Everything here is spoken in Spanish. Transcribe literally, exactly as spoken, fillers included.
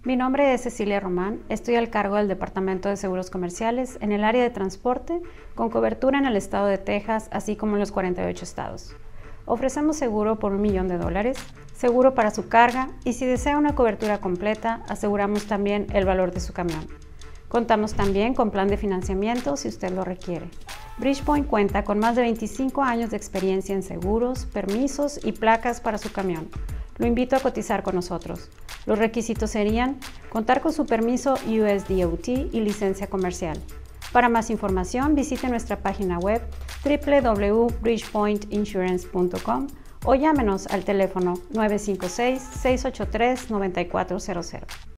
Mi nombre es Cecilia Román, estoy al cargo del Departamento de Seguros Comerciales en el área de transporte, con cobertura en el estado de Texas, así como en los cuarenta y ocho estados. Ofrecemos seguro por un millón de dólares, seguro para su carga y si desea una cobertura completa, aseguramos también el valor de su camión. Contamos también con plan de financiamiento si usted lo requiere. Bridgepoint cuenta con más de veinticinco años de experiencia en seguros, permisos y placas para su camión. Lo invito a cotizar con nosotros. Los requisitos serían contar con su permiso U S D O T y licencia comercial. Para más información, visite nuestra página web w w w punto bridgepoint insurance punto com o llámenos al teléfono nueve cinco seis, seis ocho tres, nueve cuatro cero cero.